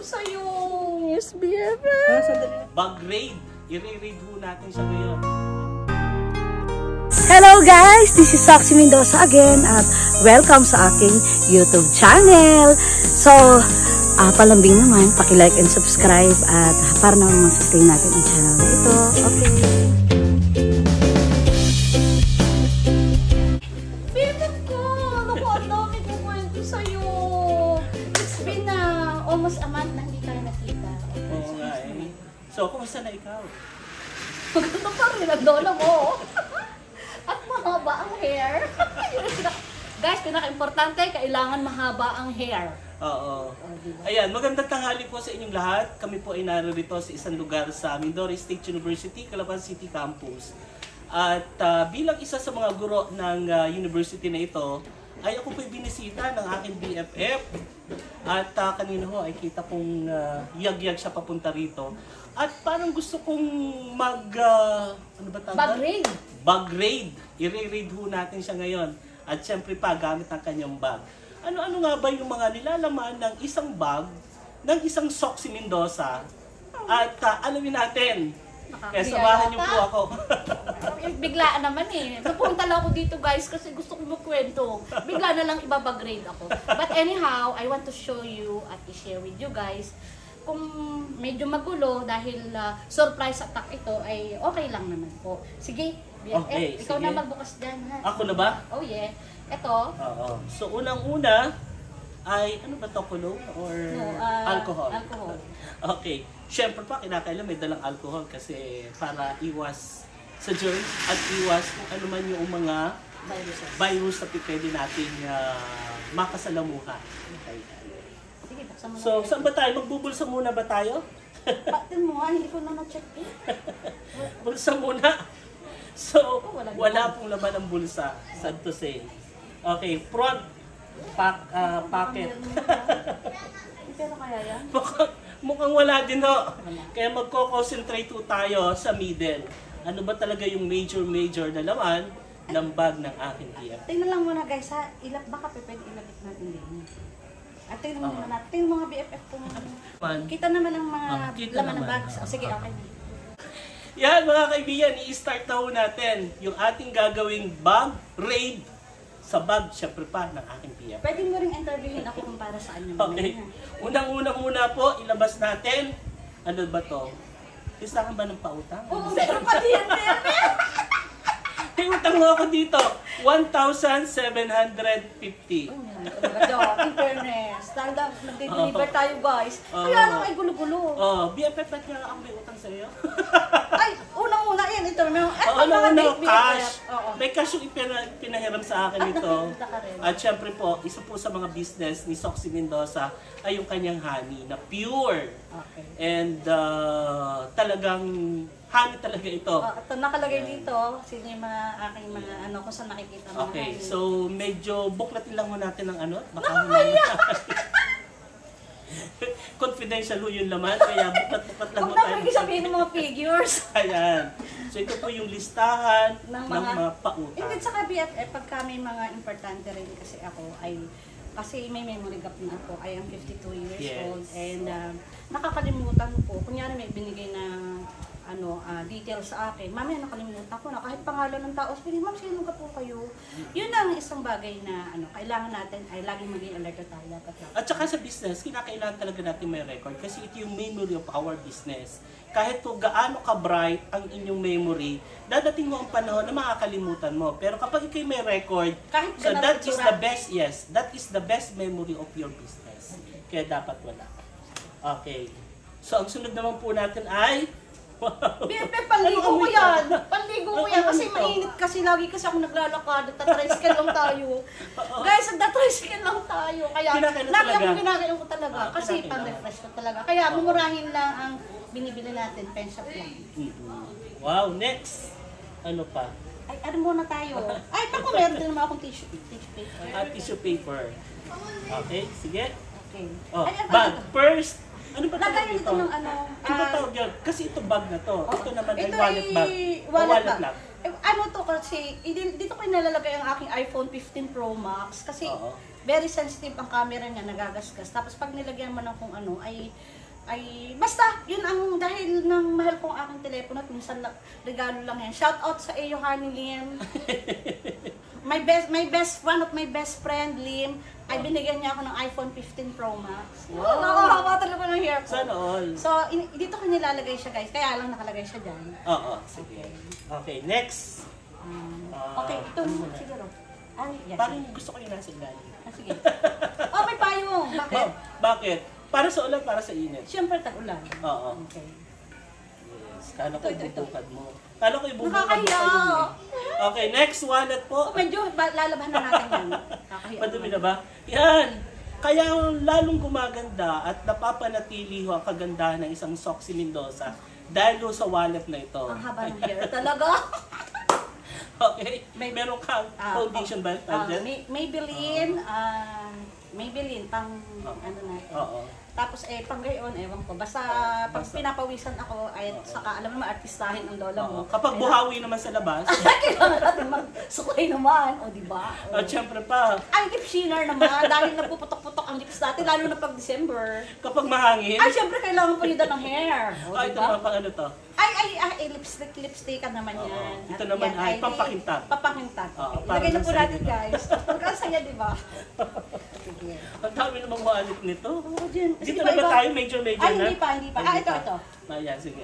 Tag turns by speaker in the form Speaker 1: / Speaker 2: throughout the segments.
Speaker 1: sa'yo. Yes, BFF.
Speaker 2: Bag raid. I-raid ho natin siya ngayon.
Speaker 3: Hello guys! This is Soxy Mendoza again at welcome sa aking YouTube channel. So, palambing naman, paki-like and subscribe at para naman sustain natin ang channel na ito. Okay.
Speaker 1: BFF ko! Naku, ang dami ko kwento sa'yo. It's been almost a month na hindi tayo nakita. Okay,
Speaker 2: Oo nga eh. So, kumusta na ikaw?
Speaker 1: Maganda pa rin ang lola mo. At mahaba ang hair. Guys, pinaka-importante, kailangan mahaba ang hair.
Speaker 2: Oo. Ayan, magandang tanghali po sa inyong lahat. Kami po ay narito sa isang lugar sa Mindoro State University, Calapan City Campus. At bilang isa sa mga guro ng university na ito, ay ako po'y binisita ng aking BFF. At kanina ho ay kita kong yag-yag siya papunta rito. At parang gusto kong ano ba tawag?
Speaker 1: Bag raid.
Speaker 2: Bag raid. I-raid ho natin siya ngayon. At syempre pa, gamit ang kanyang bag. Ano-ano nga ba yung mga nilalaman ng isang bag ng isang Soxy Mendoza? At alamin natin. Kaya samahan niyo po ako.
Speaker 1: Biglaan naman eh. Napunta lang ako dito guys kasi gusto ko magkwento. Bigla na lang ibabag-grade ako. But anyhow, I want to show you at i-share with you guys. Kung medyo magulo dahil surprise attack ito ay okay lang naman po. Sige, BFF,
Speaker 2: Okay,
Speaker 1: ikaw
Speaker 2: sige.
Speaker 1: na magbukas dyan ha.
Speaker 2: Ako na ba?
Speaker 1: Oh yeah. Ito.
Speaker 2: Oo. So unang-una ay ano ba to, kulong or alcohol?
Speaker 1: Alcohol.
Speaker 2: Okay. Siyempre pa, kinakailan may dalang alcohol kasi para iwas sa germs at iwas kung ano man yung mga virus na pwede natin makasalamuhan. Okay.
Speaker 1: Sige, buksan mo na.
Speaker 2: So, saan ba tayo? Magbubulsa muna ba tayo?
Speaker 1: Patin mo nga, hindi ko na na-check eh.
Speaker 2: Bulsa muna. So, wala pong laman ng bulsa. Sad to say. Okay, front pocket.
Speaker 1: Pero kaya yan?
Speaker 2: Mukhang wala din ho. Kaya magko-concentrate ho tayo sa middle. Ano ba talaga yung major na laman ng bag ng aking BFF?
Speaker 1: Tingnan lang muna guys ha. Baka pwede ilapit natin din. At tingnan muna natin. Tingnan mga BFF kung kita naman ang mga laman ng bags. Sige, okay.
Speaker 2: Yan mga kaibigan, i-start na ho natin yung ating gagawing bag raid sa bag, syempre pa, ng aking BFF.
Speaker 1: Pwede mo rin interviewin ako kung para saan yung
Speaker 2: Okay. Unang-una muna po, ilabas natin. Ano ba to? Listahan ba ng pautang?
Speaker 1: Oo, meron pa din.
Speaker 2: May utang mo ako dito. 1,750.
Speaker 1: In fairness. Dahil nag-deliver tayo guys. Kaya lang ay gulo-gulo.
Speaker 2: BFF, ba't nga ako may utang sa'yo?
Speaker 1: Ay, unang-una yan. Ito naman.
Speaker 2: Cash. May cash yung pinahiram sa akin ito. At syempre po, isa po sa mga business ni Soxy Mendoza ay yung kanyang honey na pure.
Speaker 1: Okay.
Speaker 2: And talagang honey talaga ito.
Speaker 1: Ito nakalagay dito. Sino yung mga aking mga kung saan nakikita mo.
Speaker 2: Okay, so medyo buklatin lang mo natin ng ano. Baka confidential ho yung laman, kaya buklat-buklat lang mo tayo.
Speaker 1: Huwag na sabihin ng mga figures.
Speaker 2: Ayan. So ito po yung listahan ng mga pautang.
Speaker 1: Hindi sa BFF, pagka may mga importante rin kasi ako ay kasi may memory gap na ako. I am 52 years old and nakakalimutan po. Kunyari may binigay na details sa akin. Mamaya nakalimutan ko na kahit pangalan ng tao. Sabi, ma'am, sino ka po kayo? Yun ang isang bagay na kailangan natin ay laging maging alert tayo.
Speaker 2: At saka sa business, kinakailangan talaga natin may record kasi ito yung memory of our business. Kahit to gaano ka-bright ang inyong memory, dadating mo ang panahon na makakalimutan mo. Pero kapag ikay may record, so that is the best, that is the best memory of your business. Kaya dapat wala. Okay. So ang sunod naman po natin ay
Speaker 1: BFF, panligo ko yan. Panligo ko yan kasi mainit kasi lagi kasi ako naglalakad at tricycle lang tayo. Guys, nagda-tricycle lang tayo. Kaya lagi akong ginagayon ko talaga kasi pan-refresh ko talaga. Kaya mumurahin lang ang binibili natin, pen shop lang.
Speaker 2: Wow, next. Ano pa?
Speaker 1: Ay, ano muna tayo? Ay, pako meron din naman akong tissue paper.
Speaker 2: Tissue paper. Okay, sige.
Speaker 1: Okay.
Speaker 2: Bag. First, Ano ba tawag
Speaker 1: Lagayan
Speaker 2: ito?
Speaker 1: ito ng ano.
Speaker 2: Ano ba tawag yun? Kasi ito bag na to. Ito naman ay
Speaker 1: Ito
Speaker 2: wallet bag.
Speaker 1: wallet bag.
Speaker 2: Lang.
Speaker 1: Ano to kasi, dito ko nilalagay ang aking iPhone 15 Pro Max kasi
Speaker 2: Oo.
Speaker 1: very sensitive ang camera niya, nagagasgas. Tapos pag nilagyan mo ng kung ano, ay basta, yun ang dahil ng mahal kong aking telepono at minsan regalo lang yan. Shout out sa iyo, Honey Lim. One of my best friend, Lim, ay binigyan niya ako ng iPhone 15 Pro Max.
Speaker 2: Wow.
Speaker 1: Nakakaba talaga ng hair ko.
Speaker 2: Sana all.
Speaker 1: So, dito ko nilalagay siya, guys. Kaya lang nakalagay siya dyan.
Speaker 2: Oo, sige. Okay, next.
Speaker 1: Okay, ito
Speaker 2: ano
Speaker 1: muna
Speaker 2: muna?
Speaker 1: siguro. Ay, yes.
Speaker 2: Parang gusto ko yung nasa ilalim.
Speaker 1: Sige. Oh, may payong. Bakit?
Speaker 2: Bakit? Para sa ulan, para sa init.
Speaker 1: Siyempre, tag-ulan.
Speaker 2: Oo.
Speaker 1: Okay.
Speaker 2: Yes. Kala ko
Speaker 1: Ito.
Speaker 2: ibubukad mo. Kala ko ibubukad mo
Speaker 1: Nakakahiya.
Speaker 2: pa yun eh. Okay, next wallet po.
Speaker 1: Oh, medyo lalabahan na natin yan. Kakahiya.
Speaker 2: Madumi na ba? Yan! Kaya lalong gumaganda at napapanatili ho ang kagandahan ng isang Soxy Mendoza dahil ho sa wallet na ito.
Speaker 1: Ang haba ng hair talaga.
Speaker 2: Okay? Meron kang foundation ba?
Speaker 1: Maybelline, pang ano natin.
Speaker 2: Oo.
Speaker 1: Tapos pang gayon, ewan ko. Basta pag pinapawisan ako, ay saka alam mo, artistahin ang lola mo.
Speaker 2: Kapag buhawi naman sa labas,
Speaker 1: Kailangan natin magsuklay naman, o diba?
Speaker 2: at syempre pa,
Speaker 1: Ay, lip sheener naman, dahil napuputok-putok ang lips natin, lalo na pag December.
Speaker 2: kapag mahangin,
Speaker 1: Ay, syempre kailangan pa yun ng hair. O,
Speaker 2: ito
Speaker 1: diba?
Speaker 2: naman pang ano to?
Speaker 1: Lipstick naman
Speaker 2: Oo.
Speaker 1: yan.
Speaker 2: Ito
Speaker 1: At
Speaker 2: naman
Speaker 1: yan
Speaker 2: ay pampakintab.
Speaker 1: Pampakintab.
Speaker 2: Oo,
Speaker 1: Okay.
Speaker 2: para
Speaker 1: Ilagay na po
Speaker 2: sa
Speaker 1: natin,
Speaker 2: sarili.
Speaker 1: guys. Pagkasaya, di ba? Sige.
Speaker 2: Ang dami namang wallet nito.
Speaker 1: Oo, dyan.
Speaker 2: Dito
Speaker 1: Di
Speaker 2: na ba
Speaker 1: iba?
Speaker 2: tayo? Major
Speaker 1: Ay,
Speaker 2: na?
Speaker 1: hindi pa. Ito.
Speaker 2: Ayan, sige.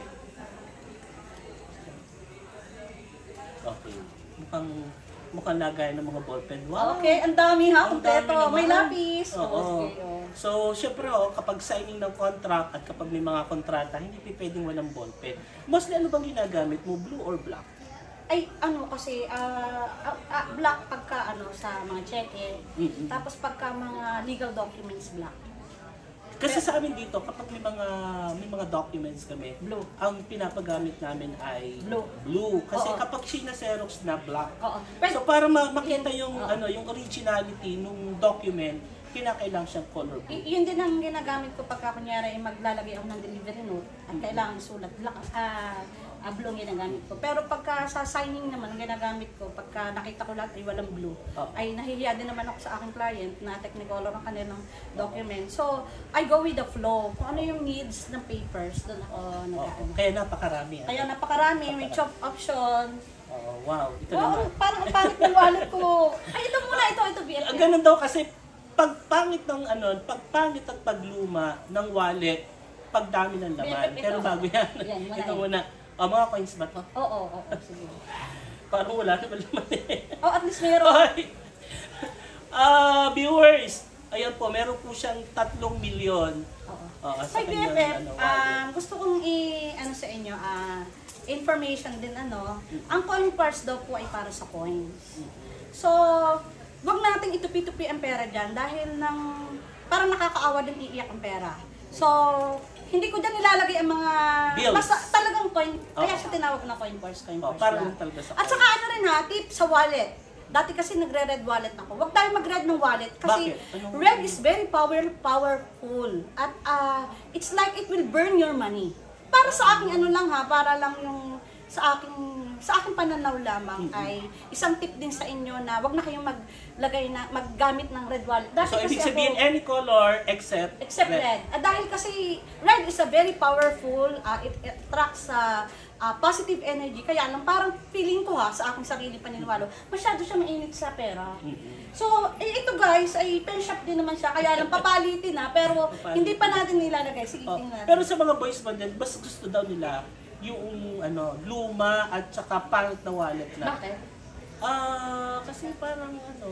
Speaker 2: Okay. Mukhang lagay ng mga ballpen. Wow!
Speaker 1: Okay, ang dami ha,
Speaker 2: Ang
Speaker 1: kumpleto.
Speaker 2: dami naman.
Speaker 1: May lapis.
Speaker 2: Oo.
Speaker 1: Okay, oh.
Speaker 2: So, syempre kapag signing ng contract at kapag may mga kontrata, hindi pwedeng walang ballpen. Mostly ano bang ginagamit mo? Blue or black?
Speaker 1: Ay, ano kasi, black pagka sa mga cheque.
Speaker 2: Mm-mm.
Speaker 1: Tapos pagka mga legal documents, black.
Speaker 2: Kasi sa amin dito, kapag may mga documents kami,
Speaker 1: Blue.
Speaker 2: ang pinapagamit namin ay
Speaker 1: Blue.
Speaker 2: Kasi
Speaker 1: Oo.
Speaker 2: kapag Xerox na black.
Speaker 1: Oo.
Speaker 2: So para makita yung
Speaker 1: Oo.
Speaker 2: yung originality nung document, kinakailangan siyang color blue.
Speaker 1: Yun din ang ginagamit ko pagka kunyari maglalagay ako ng delivery note at kailangan isulat black, blue ang ginagamit ko. Pero pagka sa signing naman, ang ginagamit ko, pagka nakita ko lahat ay walang blue, ay nahihiya din naman ako sa aking client na technicolor ang kanilang document. So, I go with the flow. Kung ano yung needs ng papers, doon ako nag-ano.
Speaker 2: Kaya napakarami.
Speaker 1: Kaya napakarami, may chop option.
Speaker 2: Wow, ito
Speaker 1: Wow,
Speaker 2: naman.
Speaker 1: parang ang pangit ng wallet ko. Ay, ito muna, ito, BFF.
Speaker 2: Ganun daw kasi pagpangit at pagluma ng wallet, pagdami ng laman.
Speaker 1: Ito.
Speaker 2: Pero bago yan,
Speaker 1: Yan, wala
Speaker 2: ito
Speaker 1: yan.
Speaker 2: muna. Mga coins ba to?
Speaker 1: Oo, sige.
Speaker 2: Parang wala naman laman eh.
Speaker 1: Oh, at least meron.
Speaker 2: Okay. Viewers, ayan po, meron po siyang 3 milyon.
Speaker 1: Oo.
Speaker 2: Sa
Speaker 1: Sa
Speaker 2: kanyang,
Speaker 1: BFF,
Speaker 2: wallet.
Speaker 1: gusto kong sa inyo, information din ang coin parts daw po ay para sa coins. So, wag nating itupi-tupi ang pera dyan dahil parang nakakaawa din iiyak ang pera. So, hindi ko dyan nilalagay ang mga
Speaker 2: Bills.
Speaker 1: basta talagang coin, kaya siya tinawag na coin parts
Speaker 2: Para
Speaker 1: lang.
Speaker 2: lang talaga sa
Speaker 1: At saka rin tip sa wallet. Dati kasi nagre-red wallet ako. Huwag tayo mag-red ng wallet kasi
Speaker 2: Bakit? Anong-
Speaker 1: red is very powerful. At it's like it will burn your money. Para sa aking para lang yung sa aking pananaw lamang ay isang tip din sa inyo na wag na kayong maggamit ng red wallet. Dati
Speaker 2: So,
Speaker 1: kasi
Speaker 2: ibig sabihin, any color except
Speaker 1: red. Dahil kasi red is a very powerful, it attracts positive energy. Kaya lang parang feeling ko sa aking sarili paniniwala, masyado siya mainit sa pera. So, ito guys, ay pen shop din naman siya. Kaya lang papalitin pero hindi pa natin nilalagay. Sige, tingnan natin.
Speaker 2: Pero sa mga boys band din, mas gusto daw nila yung luma at saka pangit na wallet na.
Speaker 1: Bakit?
Speaker 2: Kasi parang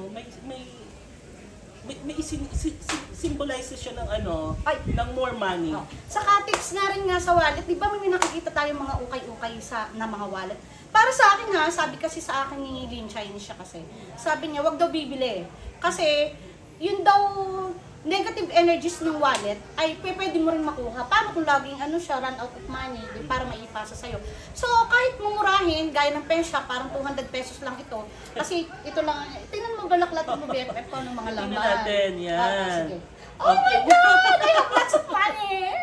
Speaker 2: may symbolize siya ng ng more money.
Speaker 1: Saka tips nga rin sa wallet, di ba may nakikita tayong mga ukay-ukay na mga wallet? Para sa akin sabi kasi sa akin ni Lin, Chinese siya kasi. Sabi niya, wag daw bibili. Kasi, yun daw, negative energies ng wallet ay pwede mo rin makuha. Paano kung laging siya, run out of money, para maipasa sa'yo. So, kahit mumurahin, gaya ng pen shop, parang 200 pesos lang ito. Kasi ito lang, tingnan mo balaklat mo BFF ko ng mga laman.
Speaker 2: Tingnan natin, yan.
Speaker 1: Sige. Oh my God! I have lots of money!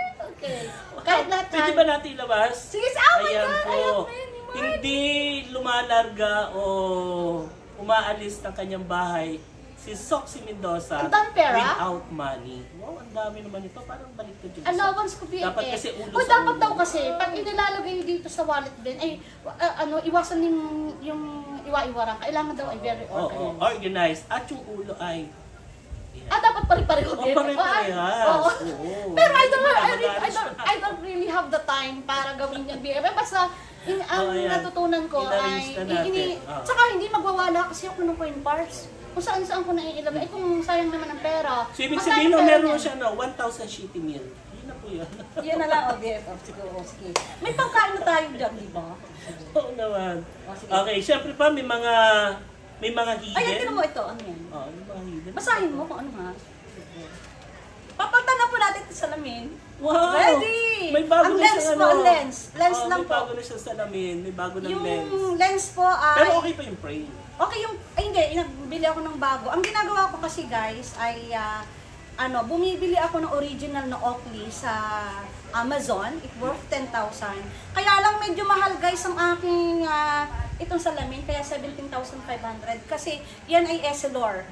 Speaker 1: Okay. Kahit lahat
Speaker 2: Pwede ba natin ilabas?
Speaker 1: Sige, oh my
Speaker 2: Ayan
Speaker 1: God!
Speaker 2: po.
Speaker 1: I love many more.
Speaker 2: Hindi lumalarga o umaalis ng kanyang bahay si Soxy Mendoza
Speaker 1: Ang dami pera?
Speaker 2: without money. Wow, ang dami naman ito. Parang balik to dyan.
Speaker 1: Allowance ko BFF.
Speaker 2: Dapat kasi ulo
Speaker 1: O
Speaker 2: sa
Speaker 1: dapat
Speaker 2: ulo.
Speaker 1: daw kasi, pag inilalagay dito sa wallet din, ay, iwasan yung iwa-iwarang. Kailangan daw ay very
Speaker 2: Oo,
Speaker 1: organized.
Speaker 2: organized. At yung ulo ay...
Speaker 1: Dapat pare-pareho
Speaker 2: Oh, pare-parehas.
Speaker 1: Oo.
Speaker 2: Oo.
Speaker 1: Pero
Speaker 2: Mag-aalis
Speaker 1: I don't really have the time para gawin yung BFF. Basta, ang
Speaker 2: ayan.
Speaker 1: natutunan ko
Speaker 2: I-arrange
Speaker 1: ay,
Speaker 2: na natin.
Speaker 1: tsaka hindi magwawala kasi ako ng coin bars. Kung saan-saan ko naiilagay. Kung sayang naman ang pera.
Speaker 2: So, ibig
Speaker 1: ang
Speaker 2: sabihin,
Speaker 1: dami pera
Speaker 2: meron
Speaker 1: niyan.
Speaker 2: siya, 1,000 shitty meal. Yun na po yun.
Speaker 1: Yan na lang, BFF. Siguro, sige. May pangkain na tayo dyan, di ba?
Speaker 2: Oo naman.
Speaker 1: Sige.
Speaker 2: Okay, syempre pa, may mga hidden.
Speaker 1: Ay, tinan mo ito. Ano yan?
Speaker 2: Oo, may mga hidden.
Speaker 1: Basahin mo kung ano ha. Papalitan na po natin ito sa salamin.
Speaker 2: Wow!
Speaker 1: Ready!
Speaker 2: May bago
Speaker 1: Ang
Speaker 2: na
Speaker 1: lens
Speaker 2: siyang
Speaker 1: po, ang lens. Lens
Speaker 2: Oo,
Speaker 1: lang
Speaker 2: may
Speaker 1: po.
Speaker 2: bago na siyang salamin. May bago ng
Speaker 1: Yung
Speaker 2: lens.
Speaker 1: lens po ay...
Speaker 2: Pero okay pa yung frame.
Speaker 1: Okay yung... Ay hindi, nagbili ako ng bago. Ang ginagawa ko kasi guys ay... bumibili ako ng original na Oakley sa Amazon. It worth 10,000. Kaya lang medyo mahal guys ang aking itong salamin. Kaya 17,500. Kasi yan ay Essilor.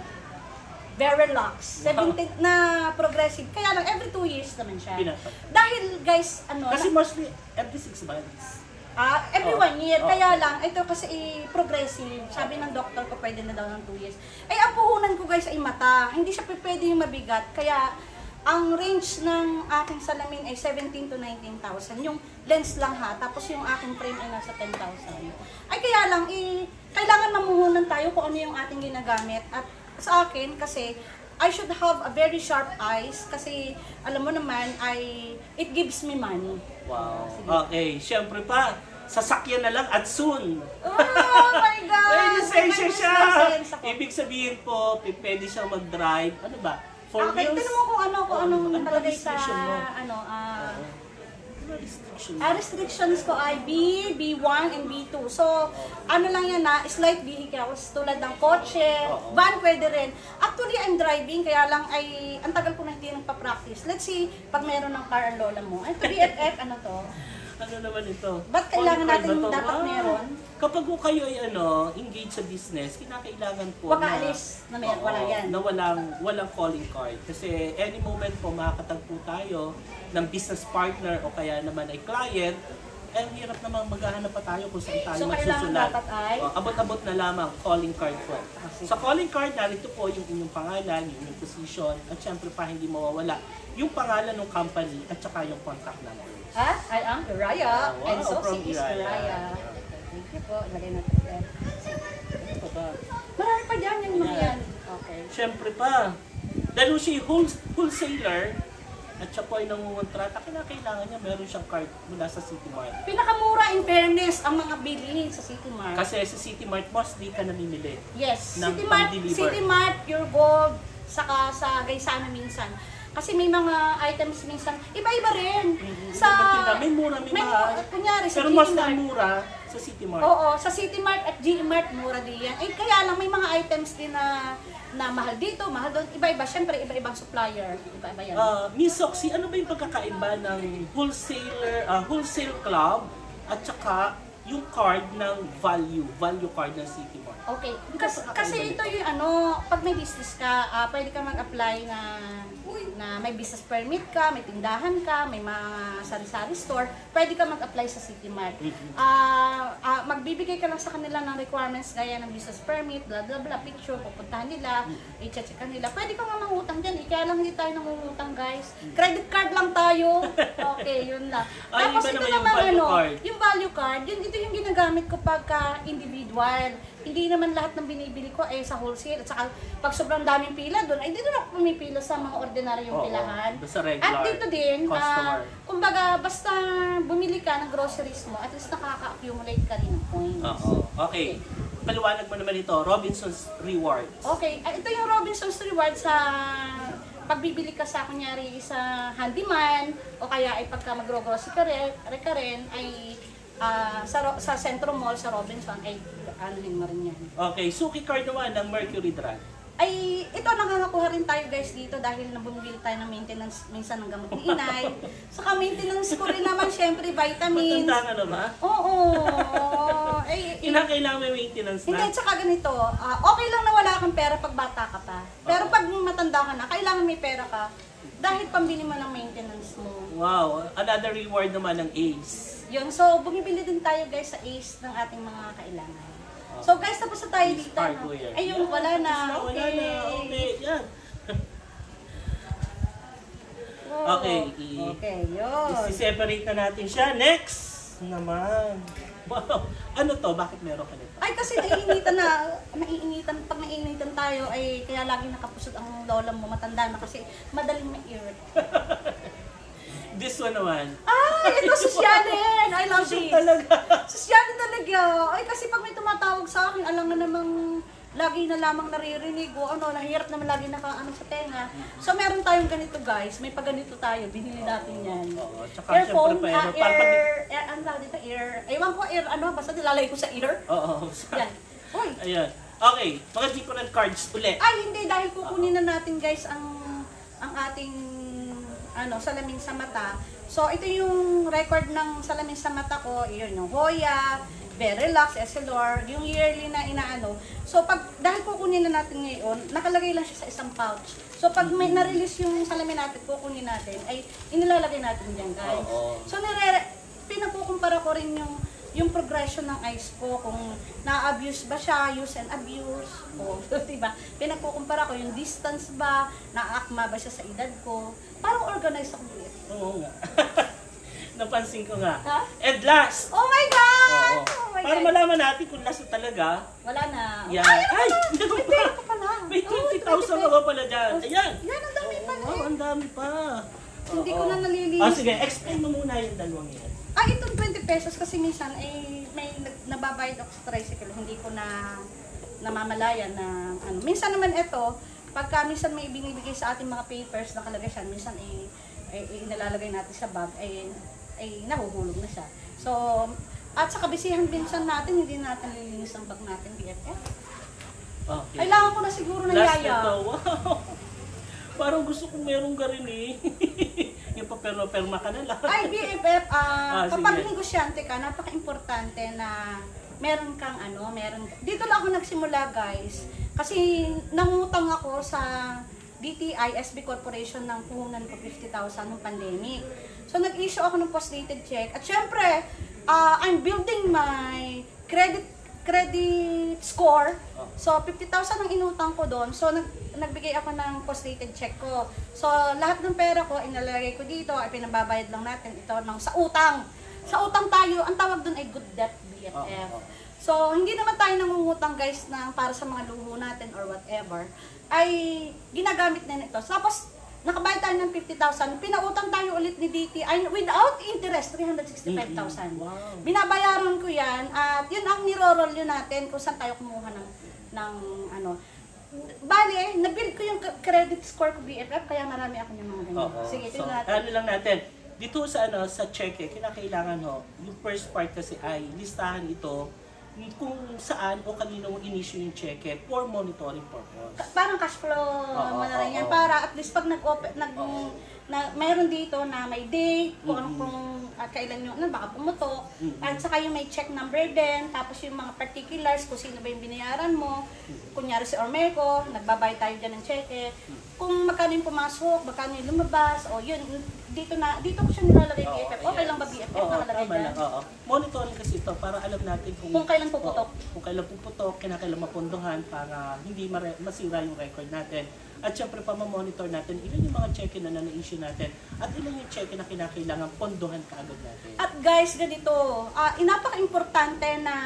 Speaker 1: Verelax. 17 na progressive. Kaya lang every 2 years naman siya.
Speaker 2: Pinapat.
Speaker 1: Dahil guys,
Speaker 2: Kasi mostly, every 6 months.
Speaker 1: every
Speaker 2: Oh.
Speaker 1: 1 year.
Speaker 2: Oh.
Speaker 1: Kaya lang, ito kasi progressive. Sabi ng doktor ko, pwede na daw ng 2 years. Ang puhunan ko guys ay mata. Hindi siya pwede yung mabigat. Kaya, ang range ng aking salamin ay 17 to 19,000. Yung lens lang ha. Tapos yung aking frame ay nasa 10,000. Ay kaya lang, kailangan mamuhunan tayo kung ano yung ating ginagamit. At sa akin, kasi I should have a very sharp eyes. Kasi, alam mo naman, it gives me money.
Speaker 2: Wow.
Speaker 1: Sige.
Speaker 2: Okay, syempre pa, sasakyan na lang at soon.
Speaker 1: Oh my God!
Speaker 2: May lisensya
Speaker 1: May
Speaker 2: siya!
Speaker 1: license ako.
Speaker 2: Ibig sabihin po, pwede siyang mag-drive. Ano ba? 4
Speaker 1: Okay,
Speaker 2: wheels?
Speaker 1: tignan mo kung anong
Speaker 2: Ano ba
Speaker 1: nakalagay sa,
Speaker 2: restriction mo?
Speaker 1: ano,
Speaker 2: Ano restriction mo?
Speaker 1: restrictions ko ay B, B1, and B2. So, ano lang yan slight vehicles, tulad ng kotse,
Speaker 2: Oo.
Speaker 1: van pwede rin. Actually, I'm driving, kaya lang ay, ang tagal ko na hindi nagpa-practice. Let's see, pag meron ng car ang lola mo. Ay, ito BFF, ano to?
Speaker 2: Ano naman ito?
Speaker 1: Ba't kailangan
Speaker 2: Qualified
Speaker 1: natin
Speaker 2: ba to?
Speaker 1: dapat meron?
Speaker 2: Kapag po kayo ay engaged sa business, kinakailangan po
Speaker 1: Wag aalis na meron,
Speaker 2: Oo,
Speaker 1: wala yan.
Speaker 2: na walang calling card. Kasi any moment po makakatagpo tayo ng business partner o kaya naman ay client, ang hirap naman maghahanap pa tayo kung saan tayo
Speaker 1: So, kailangan
Speaker 2: magsusulat.
Speaker 1: dapat ay?
Speaker 2: Abot-abot na lamang, calling card po.
Speaker 1: sige.
Speaker 2: Sa calling card, narito po yung inyong pangalan, yung inyong position, at syempre pa hindi mawawala yung pangalan ng company at saka yung contact number.
Speaker 1: I am Raya,
Speaker 2: Wow,
Speaker 1: and so
Speaker 2: from
Speaker 1: si is
Speaker 2: Iraya.
Speaker 1: Raya. Thank you po, lagay natin yan.
Speaker 2: Ano pa ba?
Speaker 1: Marami pa dyan yung mga
Speaker 2: Yan.
Speaker 1: yan. Okay.
Speaker 2: Siyempre pa, dahil siya wholesaler at siya po ay nangungontrata, kailangan niya meron siyang card mula sa City Mart.
Speaker 1: Pinakamura in fairness ang mga bilihin sa City Mart.
Speaker 2: Kasi sa City Mart, mostly ka namimili.
Speaker 1: Yes,
Speaker 2: ng
Speaker 1: City
Speaker 2: pang-deliver.
Speaker 1: Mart, Pure Gold, saka sa Gaisana minsan. Kasi may mga items minsan, iba-iba rin.
Speaker 2: May mura, may mahal.
Speaker 1: Kunyari, sa
Speaker 2: Pero
Speaker 1: GE
Speaker 2: mas
Speaker 1: Mart.
Speaker 2: mura sa City Mart.
Speaker 1: Oo, sa City Mart at GE Mart, mura din yan. Kaya lang, may mga items din na mahal dito, mahal doon. Iba-iba, syempre, iba-ibang supplier. Iba-iba yan.
Speaker 2: Miss Soxy, ano ba yung pagkakaiba ng wholesale club at saka yung card ng value card ng City Mart?
Speaker 1: Okay.
Speaker 2: Ano
Speaker 1: Kasi ito yung pag may business ka, pwede ka mag-apply na may business permit ka, may tindahan ka, may mga sari-sari store, pwede ka mag-apply sa City Mart. Magbibigay ka lang sa kanila ng requirements gaya ng business permit, blah blah blah, picture, pupuntahan nila, i-check nila. Pwede ka nga mangutang dyan, kaya lang hindi tayo nangungutang guys. Credit card lang tayo. Okay, yun lang.
Speaker 2: Ay,
Speaker 1: Tapos
Speaker 2: iba
Speaker 1: ito
Speaker 2: naman yung
Speaker 1: naman
Speaker 2: value card.
Speaker 1: yung value card, ito yung ginagamit ko pagka individual. Hindi naman lahat ng binibili ko ay sa wholesale. At saka pag sobrang daming pila doon, ay dito na ako pumipila sa mga ordinaryong
Speaker 2: Oo,
Speaker 1: pilahan.
Speaker 2: sa regular
Speaker 1: At dito din,
Speaker 2: customer.
Speaker 1: kumbaga basta bumili ka ng groceries mo, at least nakaka-accumulate ka rin ng points.
Speaker 2: Oo. Okay. Paliwanag mo naman ito, Robinson's Rewards.
Speaker 1: Okay, ito yung Robinson's Reward sa pagbibili ka sa kunyari sa handyman o kaya ay pagka magro-grocery ka rin ay sa Centro Mall sa Robinson ay anuhin mo rin yan.
Speaker 2: Okay, Suki card naman ng Mercury Drug.
Speaker 1: ay ito nakakakuha rin tayo guys dito dahil nabumili tayo ng maintenance minsan ng gamot ni inay. Saka maintenance ko rin naman syempre vitamins.
Speaker 2: Matanda ka na ba?
Speaker 1: Oo. Ay,
Speaker 2: Kailangan may maintenance na?
Speaker 1: hindi, tsaka ganito, okay lang na wala kang pera pag bata ka pa. Pero pag matanda ka na, kailangan may pera ka dahil pambili mo ng maintenance mo.
Speaker 2: Wow, another reward naman ng ACE.
Speaker 1: Yun, so bumibili din tayo guys sa ACE ng ating mga kailangan. So guys, tapos na tayo
Speaker 2: ACE
Speaker 1: dito. No?
Speaker 2: hardware.
Speaker 1: Ayun, wala na.
Speaker 2: Wala na, okay, yan.
Speaker 1: Oh,
Speaker 2: Okay,
Speaker 1: okay, yun.
Speaker 2: i-separate na natin siya. Next naman. Wow, ano to? Bakit meron ka nito?
Speaker 1: Ay, kasi naiinitan na, pag naiinitan tayo, ay kaya lagi nakapusot ang lola mo, matanda na kasi madaling ma-irrit.
Speaker 2: This one naman.
Speaker 1: Ay, ito sosyanin! I love this!
Speaker 2: Talaga.
Speaker 1: Sosyanin talaga! Ay, kasi pag may tumatawag sa akin, alam na namang lagi na lamang naririnig o ano, nahirap naman lagi nakaano sa tenga. So, meron tayong ganito guys, may paganito tayo, binili natin yan.
Speaker 2: Oo, tsaka
Speaker 1: Earphone,
Speaker 2: syempre pa,
Speaker 1: ano tawag dito, ewan ko, ano, basta nilalay ko sa ear.
Speaker 2: Oo.
Speaker 1: Yan. Uy!
Speaker 2: Ayan. Okay, mga different cards ulit.
Speaker 1: Ay, hindi, dahil kukunin na natin guys ang ating salamin sa mata. So, ito yung record ng salamin sa mata ko, yun yung Hoya, Verilax, Essilor, yung yearly na inaano. So, dahil kukunin na natin ngayon, nakalagay lang siya sa isang pouch. So, pag may na-release yung salamin natin, kukunin natin, ay inilalagay natin dyan, guys. So, pinakukumpara ko rin yung progression ng eyes ko, kung na-abuse ba siya, use and abuse, o, diba? Pinagkukumpara ko yung distance ba, na-akma ba siya sa edad ko. Parang organized ako dito.
Speaker 2: Oo nga. Napansin ko nga.
Speaker 1: Ha?
Speaker 2: And last.
Speaker 1: Oh my God!
Speaker 2: Oo.
Speaker 1: Oh my
Speaker 2: Para
Speaker 1: God!
Speaker 2: malaman natin kung last talaga.
Speaker 1: Wala na.
Speaker 2: Yan.
Speaker 1: Ay,
Speaker 2: Hindi
Speaker 1: may pera ka pala.
Speaker 2: May 20,000 ka ba pala dyan? Ayan.
Speaker 1: Yan, ang dami pala.
Speaker 2: Wow, ang dami pa.
Speaker 1: Hindi ko na nalilinis.
Speaker 2: Sige, explain mo muna yung dalawang yan.
Speaker 1: Itong 20 pesos kasi minsan may nababayad ako sa tricycle, hindi ko na namamalayan na ano. Minsan naman ito, pagka minsan may binibigay sa ating mga papers na kalagay siya, minsan inalalagay natin sa bag, ay nahuhulog na siya. So, at sa kabisihan minsan natin, hindi natin nililinis ang bag natin, BFF.
Speaker 2: Okay.
Speaker 1: Kailangan ko na siguro ng
Speaker 2: Last
Speaker 1: yaya.
Speaker 2: ito, wow. Parang gusto kong merong garin eh. Yung paperma ka na lang.
Speaker 1: Ay, BFF, kapag
Speaker 2: sige.
Speaker 1: negosyante ka, napaka-importante na meron kang dito lang ako nagsimula guys, kasi nangutang ako sa DTI, SB Corporation ng puhunan ko 50,000 ng pandemic. So nag-issue ako ng post-dated check, at syempre, I'm building my credit score. So 50,000 ang inutang ko doon. So nagbigay ako ng post-dated check ko. So lahat ng pera ko inalalagay ko dito, ay pinababayad lang natin ito sa utang. Sa utang tayo, ang tawag doon ay good debt, BFF. So hindi naman tayo nangungutang guys na para sa mga luho natin or whatever, ay ginagamit na nito. So, tapos nakabayad tayo ng 50,000, pinautang tayo ulit ni DTI without interest, 365,000.
Speaker 2: Wow.
Speaker 1: Binabayaran ko yan, at yun ang niro-roll yun natin kung saan tayo kumuha ng ano. Bale, na-build ko yung credit score ko, BFF, kaya marami ako ng mga ganyan. Sige,
Speaker 2: so,
Speaker 1: tingnan natin.
Speaker 2: ano lang natin, dito sa sa cheque, kinakailangan yung first part kasi ay listahan ito kung saan o kanino mo in-issue yung cheque for monitoring purpose.
Speaker 1: Parang cash flow mo na rin yan, para at least pag mayroon dito na may date, kung kailan yung, baka pumutok, at saka yung may check number din, tapos yung mga particulars, kung sino ba yung binayaran mo, kunyari si Ormeco, nagbabayad tayo dyan ng cheque, kung magkano yung pumasok, magkano yung lumabas, o yun, dito ko siya nilalagay BFF. Okay lang ba BFF nakalagay dyan?
Speaker 2: Monitoring kasi ito para alam natin kung
Speaker 1: kailan puputok.
Speaker 2: Kung kailan puputok, kailan mapunduhan para hindi masira yung record natin. At syempre pa monitor natin ilan yung mga cheque na na-issue natin at ilan yung cheque na kinakailangan ponduhan kaagad natin.
Speaker 1: At guys, ganito, napaka-importante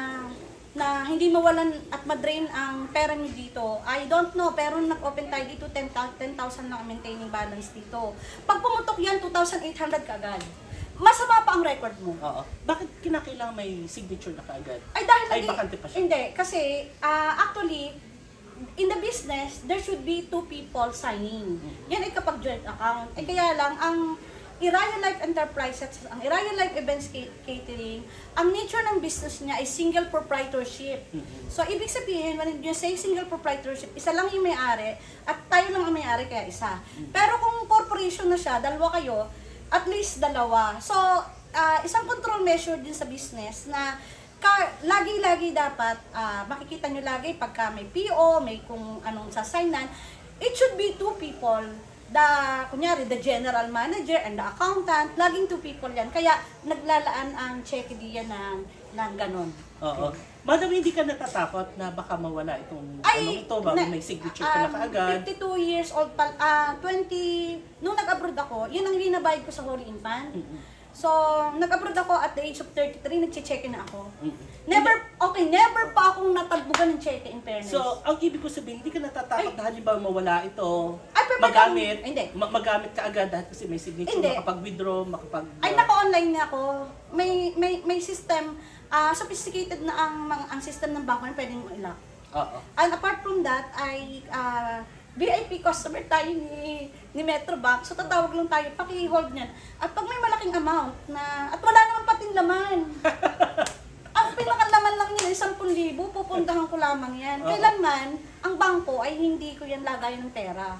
Speaker 1: na hindi mawalan at madrain ang pera nyo dito. I don't know, pero nag-open tayo dito, 10,000 lang ang maintaining balance dito. Pag pumutok yan, 2,800 kaagad. Masama pa ang record mo.
Speaker 2: Oo. Bakit kinakailangan may signature na kaagad?
Speaker 1: Ay, dahil
Speaker 2: bakante pa siya?
Speaker 1: Hindi, kasi actually, in the business, there should be two people signing. Yan ay kapag joint account. Kaya lang, Iraya Life Enterprises, ang Iraya Life Events Catering, ang nature ng business niya ay single proprietorship. So, ibig sabihin, when you say single proprietorship, isa lang yung may-ari at tayo lang ang may-ari kaya isa. Pero kung corporation na siya, dalawa kayo, at least dalawa. So, isang control measure din sa business na lagi-lagi dapat, makikita nyo lagi pagka may PO, may kung anong sasignan, it should be 2 people. Kunyari, the general manager and the accountant, laging 2 people yan. Kaya naglalaan ang check diyan ng ganon.
Speaker 2: Oo. Madam, hindi ka natatakot na baka mawala itong ito, may signature ka na kaagad?
Speaker 1: 52 years old pa, 20, nung nag-abroad ako, yun ang ginabayad ko sa Holy Infant. So, nag-abroad ako at the age of 33, nag-check-in na ako. Never pa akong natalbugan ng check-in, in fairness.
Speaker 2: So, ang ibig ko sabihin, hindi ka natatakot na halimbawa mawala ito,
Speaker 1: Hindi.
Speaker 2: magamit ka agad dahil kasi may signature,
Speaker 1: Hindi.
Speaker 2: makapag-withdraw,
Speaker 1: Ay, naka-online na ako. May system, sophisticated na ang system ng bangko na pwedeng mo i-lock.
Speaker 2: Oo.
Speaker 1: And apart from that, ay VIP customer tayo ni Metrobank. So, tatawag lang tayo, paki-hold niyan. At pag may malaking amount at wala naman pating laman. Ang pinakalaman lang niya, 10,000, pupuntahan ko lamang yan. Kailanman, ang bangko ay hindi ko yan lagayan ng pera.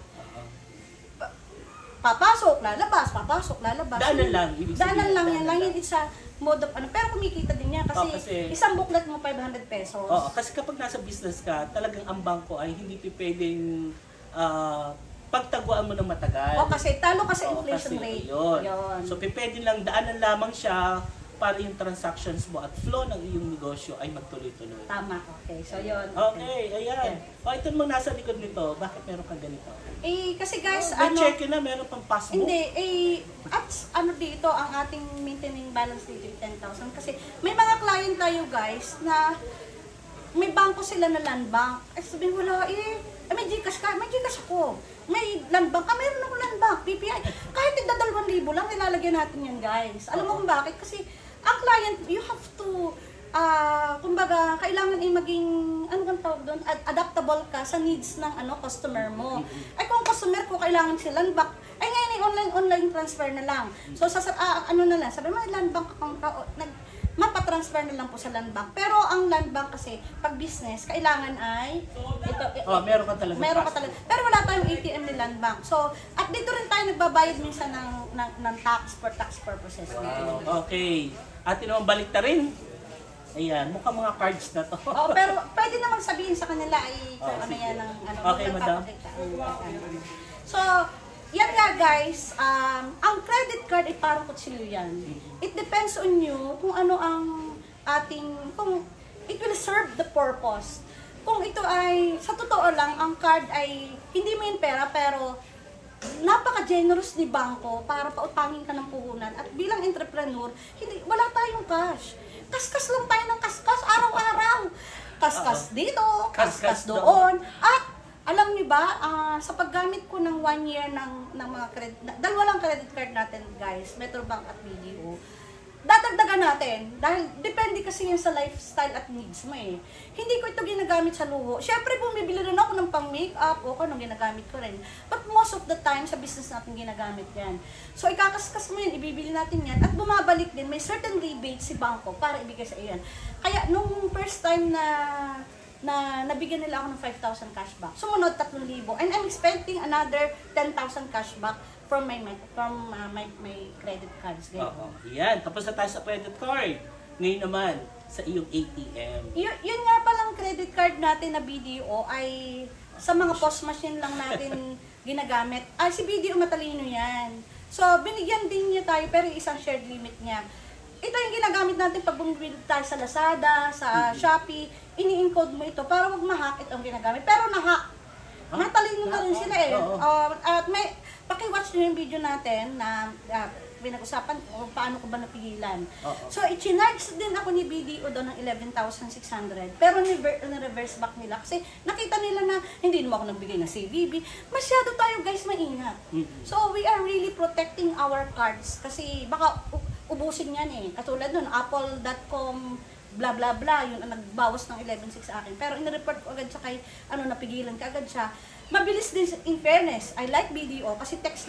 Speaker 1: Papasok, lalabas, papasok, lalabas.
Speaker 2: Daanan lang, ibig sabihin.
Speaker 1: Daanan lang yan, lang hindi sa mode of pero kumikita din yan kasi isang booklet mo 500 pesos.
Speaker 2: Oo, kasi kapag nasa business ka, talagang ang bangko ay hindi pwedeng pagtaguan mo ng matagal.
Speaker 1: Kasi talo ka sa inflation rate.
Speaker 2: Yun. So, pwede lang, daanan lamang siya para yung transactions mo at flow ng iyong negosyo ay magtuloy-tuloy.
Speaker 1: Tama, okay. So, yun.
Speaker 2: Okay, ayan. Ito naman nasa likod nito. Bakit meron kang ganito?
Speaker 1: Kasi guys,
Speaker 2: check na, meron pang passbook.
Speaker 1: Hindi, at dito, ang ating maintaining balance dito ay 10,000. Kasi may mga client tayo guys na may bangko sila na land bank. Sabihin, wala may Gcash ka, may Gcash ako. May land bank, meron ako land bank, PPI. Kahit tigda 2,000 lang, nilalagyan natin yan guys. Alam mo kung bakit? Kasi ang client, you have to, kumbaga, kailangan ay maging, ano kang tawag doon, adaptable ka sa needs ng customer mo. Ay kung customer ko, kailangan sila land bank, ay ngayon ay online transfer na lang. So, na lang, sabi mo, land bank account ka, mapatransfer na lang po sa land bank. Pero ang land bank kasi, pag business, kailangan ay,
Speaker 2: meron ka talaga.
Speaker 1: Meron ka talaga. Pero wala tayong ATM ni land bank. So, at dito rin tayo nagbabayad minsan ng tax for tax purposes.
Speaker 2: Wow, okay. At naman balik na rin. Ayan, mukhang mga cards na to.
Speaker 1: Pero pwede namang sabihin sa kanila ay yan ang
Speaker 2: Okay, madam.
Speaker 1: So, yan nga guys, ang credit card ay parang kutsilyo yan. It depends on you kung ano ang kung it will serve the purpose. Kung ito ay, sa totoo lang, ang card ay hindi mo yung pera pero napaka-generous ni bangko para pautangin ka ng puhunan. At bilang entrepreneur, wala tayong cash. Kaskas lang tayo ng kaskas araw-araw. Kaskas dito, kaskas doon. At alam niyo ba, sa paggamit ko ng 1 year ng mga credit, dalawa lang credit card natin guys, Metrobank at BDO, dadagdagan natin. Dahil depende kasi yan sa lifestyle at needs mo eh. Hindi ko ito ginagamit sa luho. Siyempre, bumibili rin ako ng pang-makeup o kung anong ginagamit ko rin. But most of the time, sa business natin ginagamit yan. So, ikakaskas mo yan, ibibili natin yan. At bumabalik din, may certain rebate si bangko para ibigay sa iyan. Kaya, nung first time na nabigyan nila ako ng 5,000 cashback. Sumunod 3,000 and I'm expecting another 10,000 cashback from my credit cards.
Speaker 2: Yan, tapos na tayo sa credit card. Ngayon naman, sa iyong ATM.
Speaker 1: Yun nga palang credit card natin na BDO ay sa mga POS machine lang natin ginagamit. Si BDO matalino yan. So, binigyan din niya tayo pero isang shared limit niya. Ito yung ginagamit natin pag bumibili tayo sa Lazada, sa Shopee, ini-encode mo ito para wag ma-hack itong ginagamit. Pero na-hack. Matalino na rin sila eh. At paki-watch nyo yung video natin na pinag-usapan kung paano ko ba napigilan. So, i-charge din ako ni BDO doon ng 11,600. Pero ni-reverse back nila kasi nakita nila na hindi naman ako nagbigay ng CVV. Masyado tayo guys maingat. So, we are really protecting our cards kasi baka ubusin yan eh. Katulad nun, apple.com, bla bla bla, yun ang nagbawas ng 11,600 sa akin. Pero in-report ko agad siya kay, napigilan ka agad siya. Mabilis din, in fairness, I like BDO kasi text lang,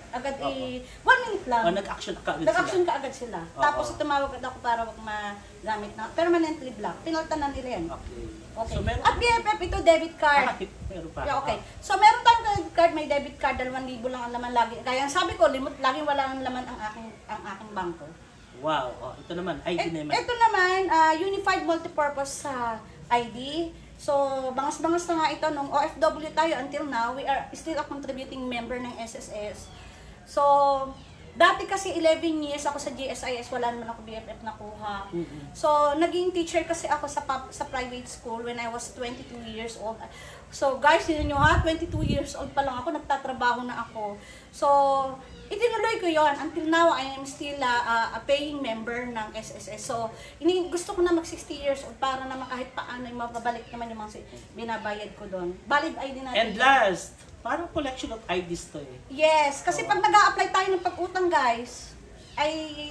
Speaker 1: agad 1 minute lang.
Speaker 2: Nag-action ka agad
Speaker 1: Nag-action
Speaker 2: sila.
Speaker 1: ka agad sila.
Speaker 2: Oo.
Speaker 1: Tapos tumawag ako para wag magamit na permanently block. Pinaltan na nila yan.
Speaker 2: Okay.
Speaker 1: Okay.
Speaker 2: So, meron,
Speaker 1: At BFF ito debit card.
Speaker 2: meron pa.
Speaker 1: Yeah, okay. So meron tayong credit card, may debit card, 2,000 lang ang laman lagi. Kaya sabi ko, laging wala ang laman ang aking bangko.
Speaker 2: Wow. Ito naman, ID naman.
Speaker 1: Ito naman, Unified Multipurpose ID. So, bangas-bangas na nga ito. Nung OFW tayo until now, we are still a contributing member ng SSS. So, dati kasi 11 years ako sa GSIS, wala naman ako BFF nakuha. So, naging teacher kasi ako sa private school when I was 22 years old. So, guys, yun nyo ha, 22 years old pa lang ako, nagtatrabaho na ako. So, itinuloy ko yon until now. I am still a paying member ng SSS. So, gusto ko na mag 60 years old para naman kahit paano mababalik naman yung mga binabayad ko doon. Valid ID natin.
Speaker 2: And last, parang collection of IDs to eh.
Speaker 1: Yes, kasi pag nag-a-apply tayo ng pag-utang guys, ay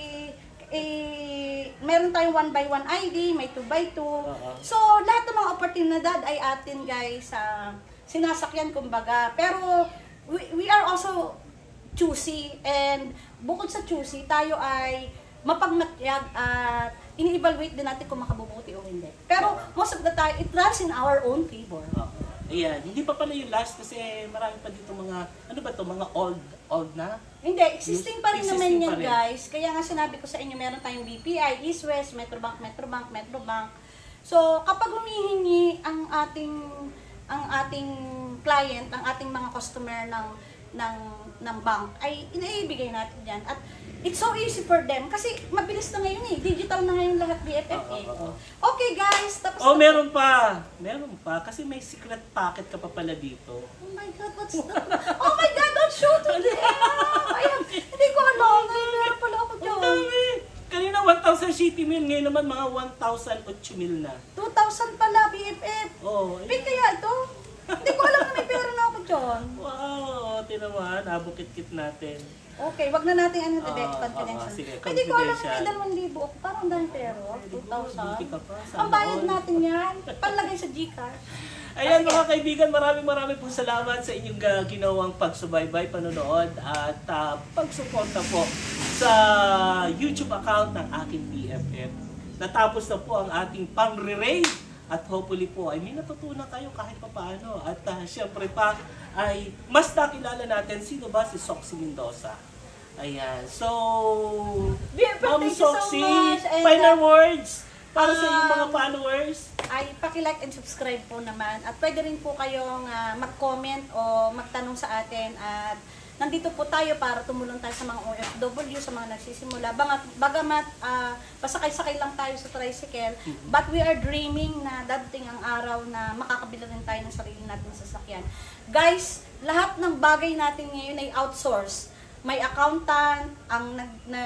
Speaker 1: meron tayong 1x1 ID, may 2x2. So, lahat ng mga oportunidad ay atin guys, sinasakyan kumbaga. Pero, we are also choosy, and bukod sa choosy, tayo ay mapagmatyag at ini-evaluate din natin kung makabubuti o hindi. Pero most of the time, it runs in our own favor.
Speaker 2: Ayan, hindi pa pala yung last kasi marami pa dito mga, ano ba to, mga old na?
Speaker 1: Hindi, existing pa rin naman yan
Speaker 2: pa rin.
Speaker 1: guys. Kaya nga sinabi ko sa inyo, meron tayong BPI, East West, Metrobank. So, kapag humihingi ang ating client, ang ating mga customer ng bank, ay inaibigay natin yan. At it's so easy for them kasi mabilis na ngayon eh. Digital na ngayon lahat BFF eh. Okay guys, tapos
Speaker 2: Meron pa. Kasi may secret packet ka pa pala dito.
Speaker 1: Oh my God, what's that? Oh my God, don't show to them! Hindi ko alam. Meron pala ako dyan.
Speaker 2: Kanina 1,000 city mil, ngayon naman mga 1,008 mil na.
Speaker 1: 2,000 pala BFF. Pay kaya ito? Hindi ko alam na may pera na ako dyan.
Speaker 2: Wow, tinaman, nabukit-kit natin.
Speaker 1: Okay, wag na natin ano direct confidential.
Speaker 2: sige,
Speaker 1: Hindi ko alam na
Speaker 2: confidential.
Speaker 1: may 2,000 ako. Parang dahil pero, 2,000.
Speaker 2: ka pa, sana
Speaker 1: Ang bayad
Speaker 2: all.
Speaker 1: natin yan. Panlagay sa Gcash.
Speaker 2: Ayan mga kaibigan, maraming po salamat sa inyong ginawang pagsubaybay, panonood at pagsuporta po sa YouTube account ng aking BFF. Natapos na po ang ating pang-re-raid at hopefully po ay may natutunan kayo kahit pa paano. At syempre pa ay mas nakilala natin sino ba si Soxy Mendoza. Ayan, so
Speaker 1: BFF,
Speaker 2: Ma'am
Speaker 1: thank you so
Speaker 2: Soxy,
Speaker 1: much. And,
Speaker 2: final words para sa inyong mga followers.
Speaker 1: ay paki-like and subscribe po naman. At pwede rin po kayong mag-comment o magtanong sa atin. At nandito po tayo para tumulong tayo sa mga OFW, sa mga nagsisimula. Bagamat pasakay-sakay lang tayo sa tricycle, but we are dreaming na dadating ang araw na makakabila rin tayo ng sarili natin sasakyan. Guys, lahat ng bagay natin ngayon ay outsource. May accountant, ang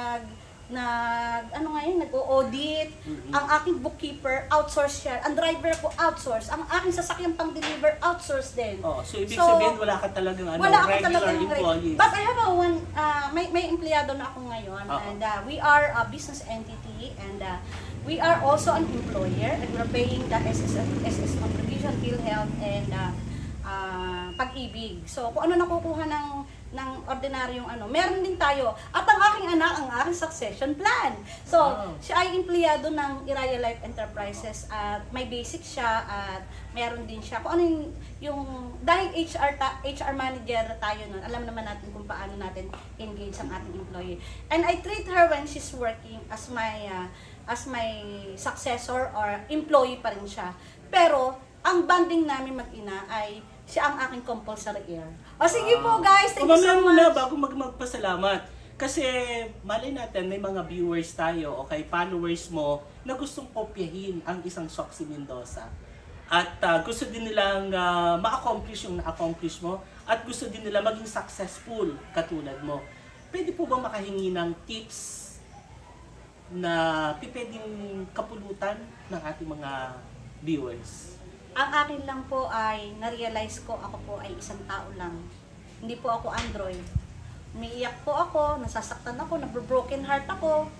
Speaker 1: nag-o-audit, ang aking bookkeeper, outsource siya. Ang driver ko, outsource. Ang aking sasakyan pang-deliver, outsource din.
Speaker 2: So ibig sabihin wala ka talagang regular employees.
Speaker 1: But I have may empleyado na ako ngayon. And we are a business entity, and we are also an employer, and we're paying the SS contribution, PhilHealth, and Pag-ibig. So, kung ano nakukuha ng ordinaryong meron din tayo. At ang aking anak, ang aking succession plan. So, siya ay empleyado ng Iraya Life Enterprises at may basic siya at meron din siya. Kung ano yung dahil HR manager tayo nun, alam naman natin kung paano natin engage ang ating employee. And I treat her when she's working as my successor or employee pa rin siya. Pero, ang bonding namin mag-ina ay siya ang aking compulsory heir. O sige po guys, thank you so much.
Speaker 2: Muna bago magpasalamat. Kasi malay natin may mga viewers tayo o kay followers mo na gustong kopyahin ang isang Soxy Mendoza. At gusto din nilang ma-accomplish yung na-accomplish mo at gusto din nila maging successful katulad mo. Pwede po ba makahingi ng tips na pwedeng kapulutan ng ating mga viewers?
Speaker 1: Ang akin lang po ay na-realize ko ako po ay isang tao lang. Hindi po ako android. Umiiyak po ako, nasasaktan ako, nabro-broken heart ako.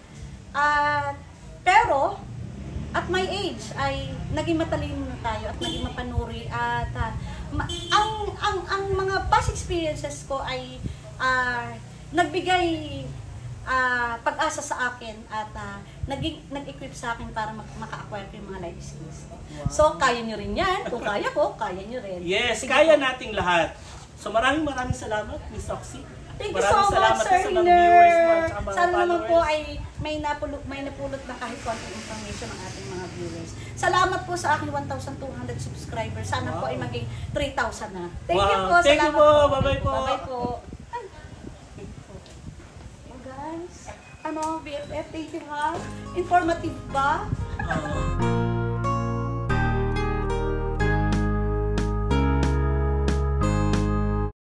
Speaker 1: Pero at my age ay naging matalino na tayo at naging mapanuri at ang mga past experiences ko ay nagbigay pag-asa sa akin at nag-equip sa akin para maka-acquire ko yung mga life skills. So, kaya nyo rin yan. Kung kaya ko, kaya nyo rin.
Speaker 2: Yes,
Speaker 1: Sige
Speaker 2: kaya
Speaker 1: po.
Speaker 2: nating lahat. So maraming salamat, Miss Soxy.
Speaker 1: Thank you
Speaker 2: Maraming
Speaker 1: so much,
Speaker 2: salamat
Speaker 1: Sir
Speaker 2: sa mga viewers mo
Speaker 1: Hiner.
Speaker 2: at sa mga
Speaker 1: Sana naman po
Speaker 2: followers.
Speaker 1: ay may napulot na kahit konting information ang ating mga viewers. Salamat po sa aking 1,200 subscribers. Sana po ay maging 3,000 na. Thank you
Speaker 2: Wow.
Speaker 1: po.
Speaker 2: Thank you
Speaker 1: Salamat
Speaker 2: po. Bye-bye po.
Speaker 1: Bye-bye po. Ay. Oh, guys, BFF, thank you ha. Informative ba?